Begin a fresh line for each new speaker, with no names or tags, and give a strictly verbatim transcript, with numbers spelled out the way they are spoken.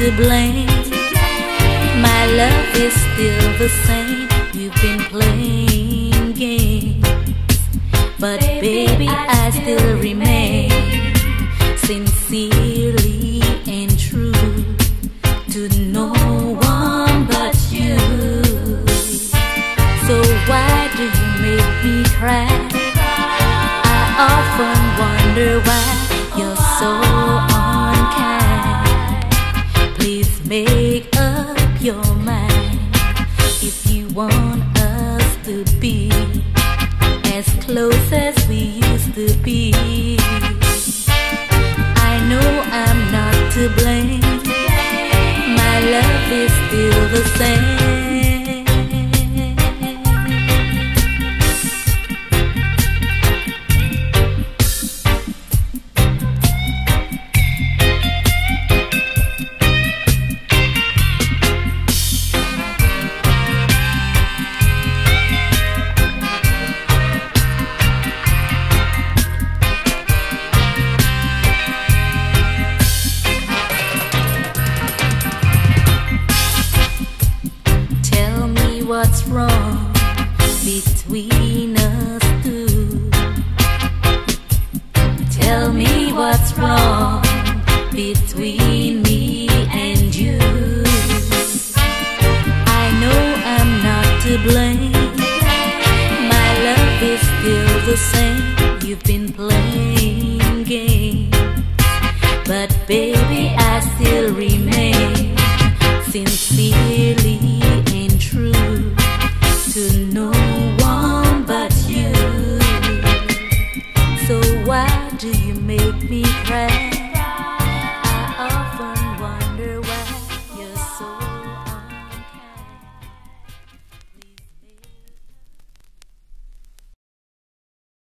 to blame. My love is still the same. You've been playing games, but baby, I still remain sincerely and true to no one but you. So why do you make me cry? I often wonder why you're so unkind. Please make up your mind if you want us to be as close as we used to be. I know I'm not to blame. My love is still the same. What's wrong between us two? Tell me what's wrong between me and you. I know I'm not to blame. My love is still the same. You've been playing games, but baby, I still remain since